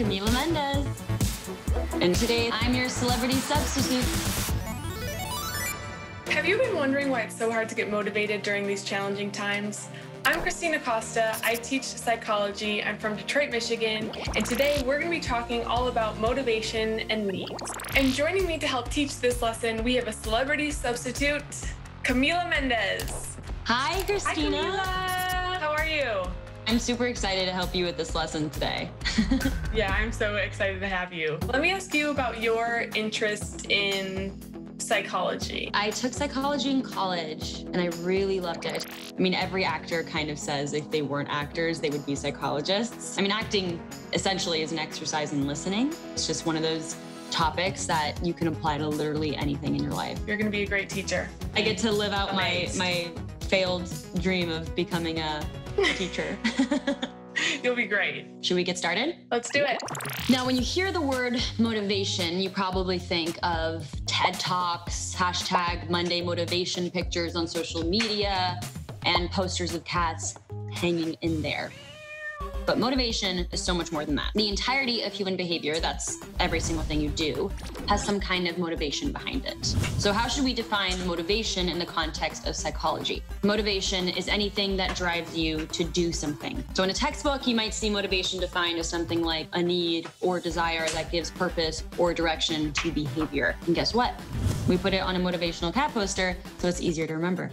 Camila Mendes. And today, I'm your celebrity substitute. Have you been wondering why it's so hard to get motivated during these challenging times? I'm Christina Costa. I teach psychology. I'm from Detroit, Michigan, and today we're going to be talking all about motivation and needs. And joining me to help teach this lesson, we have a celebrity substitute, Camila Mendes. Hi, Christina. Hi, Camila. How are you? I'm super excited to help you with this lesson today. Yeah, I'm so excited to have you. Let me ask you about your interest in psychology. I took psychology in college and I really loved it. I mean, every actor kind of says if they weren't actors, they would be psychologists. I mean, acting essentially is an exercise in listening. It's just one of those topics that you can apply to literally anything in your life. You're going to be a great teacher. I get to live out my failed dream of becoming a teacher. You'll be great. Should we get started? Let's do it. Now, when you hear the word motivation, you probably think of TED Talks, hashtag Monday motivation pictures on social media, and posters of cats hanging in there. But motivation is so much more than that. The entirety of human behavior, that's every single thing you do, has some kind of motivation behind it. So how should we define motivation in the context of psychology? Motivation is anything that drives you to do something. So in a textbook, you might see motivation defined as something like a need or desire that gives purpose or direction to behavior. And guess what? We put it on a motivational cat poster, so it's easier to remember.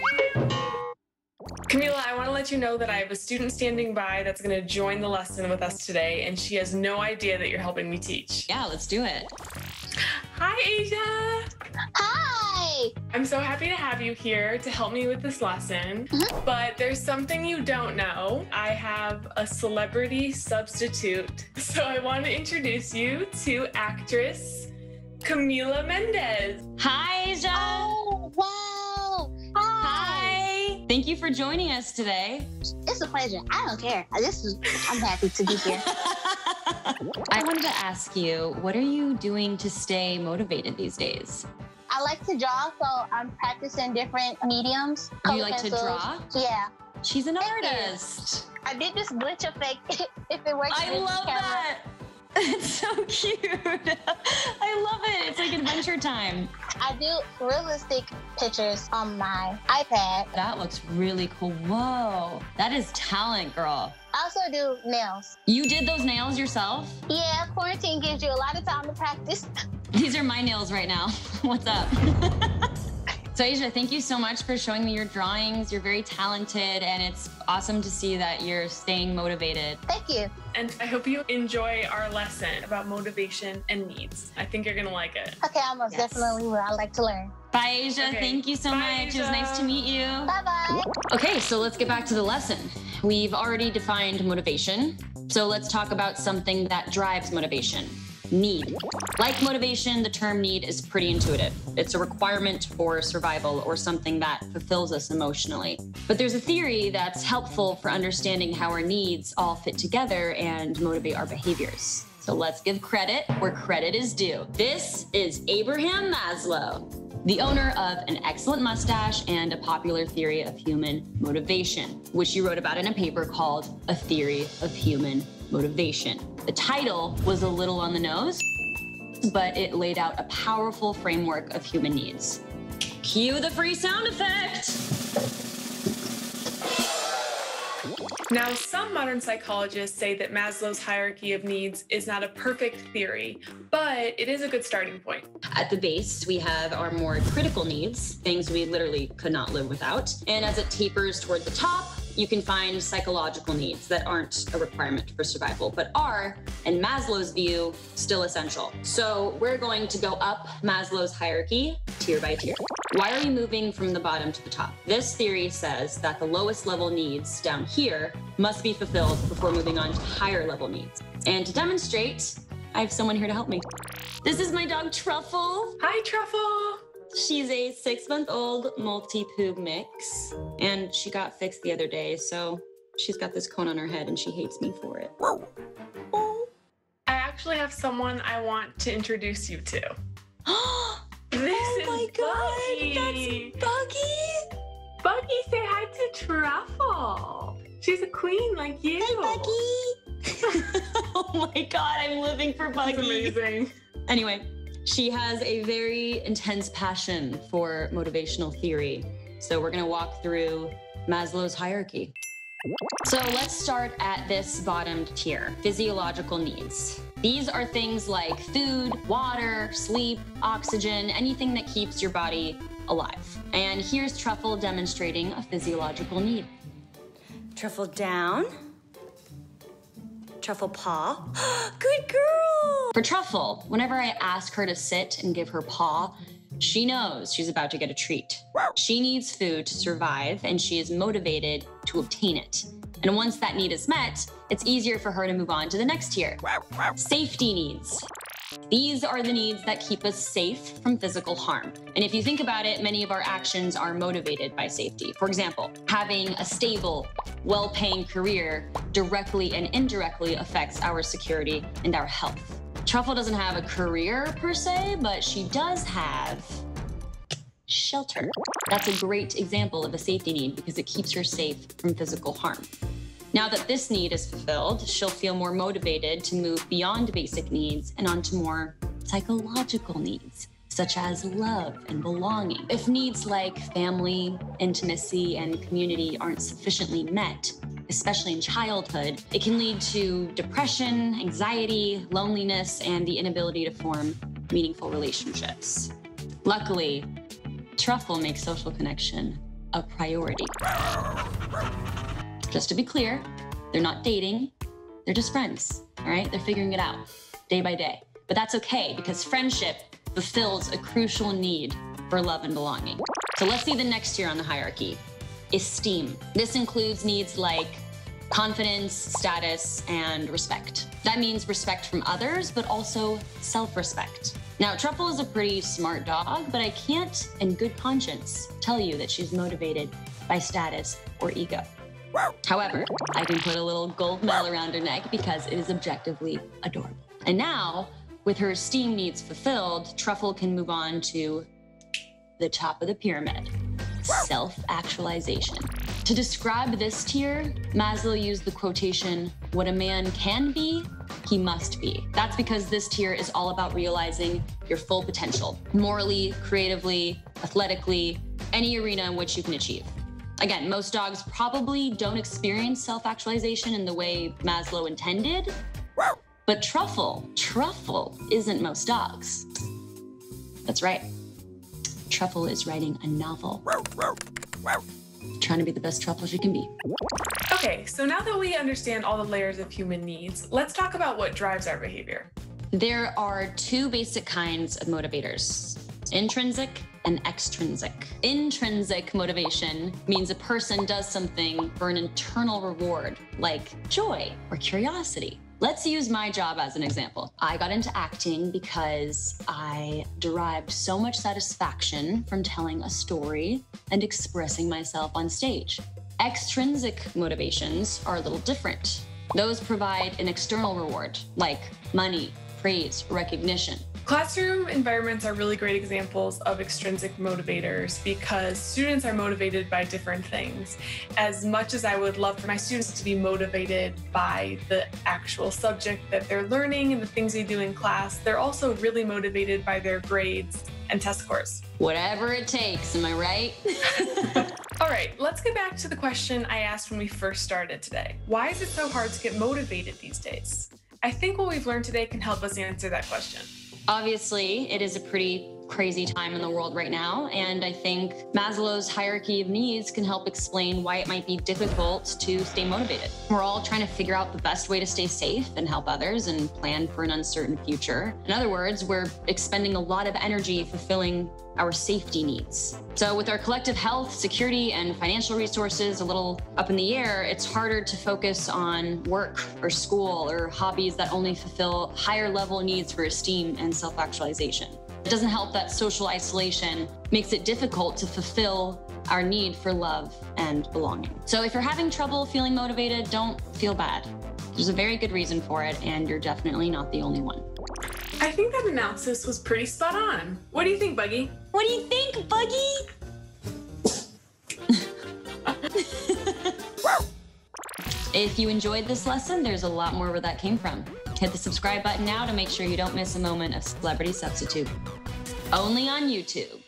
Camila, I want to let you know that I have a student standing by that's going to join the lesson with us today, and she has no idea that you're helping me teach. Yeah, let's do it. Hi, Asia. Hi. I'm so happy to have you here to help me with this lesson, but there's something you don't know. I have a celebrity substitute, so I want to introduce you to actress Camila Mendes. Hi, Asia. Oh, wow. Hi. Thank you for joining us today. It's a pleasure. I don't care. I'm happy to be here. I wanted to ask you, what are you doing to stay motivated these days? I like to draw, so I'm practicing different mediums. You like to draw? Yeah. She's an artist. I did this glitch effect. If it works. I love that. It's so cute. I love it. It's like adventure time. I do realistic pictures on my iPad. That looks really cool. Whoa. That is talent, girl. I also do nails. You did those nails yourself? Yeah, quarantine gives you a lot of time to practice. These are my nails right now. What's up? So Asia, thank you so much for showing me your drawings. You're very talented, and it's awesome to see that you're staying motivated. Thank you. And I hope you enjoy our lesson about motivation and needs. I think you're going to like it. Okay, I most definitely will. I like to learn. Bye, Asia. Okay. Thank you so Bye, much. Asia. It was nice to meet you. Bye-bye. Okay, so let's get back to the lesson. We've already defined motivation. So let's talk about something that drives motivation. Need. Like motivation, the term need is pretty intuitive. It's a requirement for survival or something that fulfills us emotionally. But there's a theory that's helpful for understanding how our needs all fit together and motivate our behaviors. So let's give credit where credit is due. This is Abraham Maslow, the owner of an excellent mustache and a popular theory of human motivation, which he wrote about in a paper called A Theory of Human Motivation. The title was a little on the nose, but it laid out a powerful framework of human needs. Cue the free sound effect. Now, some modern psychologists say that Maslow's hierarchy of needs is not a perfect theory, but it is a good starting point. At the base, we have our more critical needs, things we literally could not live without. And as it tapers toward the top, you can find psychological needs that aren't a requirement for survival, but are, in Maslow's view, still essential. So we're going to go up Maslow's hierarchy, tier by tier. Why are we moving from the bottom to the top? This theory says that the lowest level needs down here must be fulfilled before moving on to higher level needs. And to demonstrate, I have someone here to help me. This is my dog, Truffle. Hi, Truffle. She's a 6-month-old multi-poop mix, and she got fixed the other day, so she's got this cone on her head and she hates me for it. I actually have someone I want to introduce you to. This is my God, Buggy. that's Buggy. Buggy, say hi to Truffle. She's a queen like you. Hi, Buggy. Oh my God, I'm living for Buggy. That's amazing. Anyway, she has a very intense passion for motivational theory. So we're gonna walk through Maslow's hierarchy. So let's start at this bottom tier, physiological needs. These are things like food, water, sleep, oxygen, anything that keeps your body alive. And here's Truffle demonstrating a physiological need. Truffle down. Truffle paw. Good girl! For Truffle, whenever I ask her to sit and give her paw, she knows she's about to get a treat. She needs food to survive, and she is motivated to obtain it. And once that need is met, it's easier for her to move on to the next tier. Safety needs. These are the needs that keep us safe from physical harm. And if you think about it, many of our actions are motivated by safety. For example, having a stable, well-paying career directly and indirectly affects our security and our health. Truffle doesn't have a career per se, but she does have shelter. That's a great example of a safety need because it keeps her safe from physical harm. Now that this need is fulfilled, she'll feel more motivated to move beyond basic needs and onto more psychological needs, such as love and belonging. If needs like family, intimacy, and community aren't sufficiently met, especially in childhood, it can lead to depression, anxiety, loneliness, and the inability to form meaningful relationships. Luckily, Truffle makes social connection a priority. Just to be clear, they're not dating, they're just friends, all right? They're figuring it out day by day. But that's okay because friendship fulfills a crucial need for love and belonging. So let's see the next tier on the hierarchy, esteem. This includes needs like confidence, status, and respect. That means respect from others, but also self-respect. Now, Truffle is a pretty smart dog, but I can't, in good conscience, tell you that she's motivated by status or ego. However, I can put a little gold medal around her neck because it is objectively adorable. And now, with her esteem needs fulfilled, Truffle can move on to the top of the pyramid, self-actualization. To describe this tier, Maslow used the quotation, "What a man can be, he must be." That's because this tier is all about realizing your full potential, morally, creatively, athletically, any arena in which you can achieve. Again, most dogs probably don't experience self-actualization in the way Maslow intended, but Truffle isn't most dogs. That's right. Truffle is writing a novel. Trying to be the best Truffle she can be. Okay, so now that we understand all the layers of human needs, let's talk about what drives our behavior. There are two basic kinds of motivators, intrinsic and extrinsic. Intrinsic motivation means a person does something for an internal reward, like joy or curiosity. Let's use my job as an example. I got into acting because I derived so much satisfaction from telling a story and expressing myself on stage. Extrinsic motivations are a little different. Those provide an external reward, like money, praise, recognition. Classroom environments are really great examples of extrinsic motivators because students are motivated by different things. As much as I would love for my students to be motivated by the actual subject that they're learning and the things they do in class, they're also really motivated by their grades and test scores. Whatever it takes, am I right? All right, let's get back to the question I asked when we first started today. Why is it so hard to get motivated these days? I think what we've learned today can help us answer that question. Obviously, it is a pretty crazy time in the world right now, and I think Maslow's hierarchy of needs can help explain why it might be difficult to stay motivated. We're all trying to figure out the best way to stay safe and help others and plan for an uncertain future. In other words, we're expending a lot of energy fulfilling our safety needs. So with our collective health, security, and financial resources a little up in the air, it's harder to focus on work or school or hobbies that only fulfill higher level needs for esteem and self-actualization. It doesn't help that social isolation makes it difficult to fulfill our need for love and belonging. So if you're having trouble feeling motivated, don't feel bad. There's a very good reason for it, and you're definitely not the only one. I think that analysis was pretty spot on. What do you think, Buggy? What do you think, Buggy? If you enjoyed this lesson, there's a lot more where that came from. Hit the subscribe button now to make sure you don't miss a moment of Celebrity Substitute. Only on YouTube.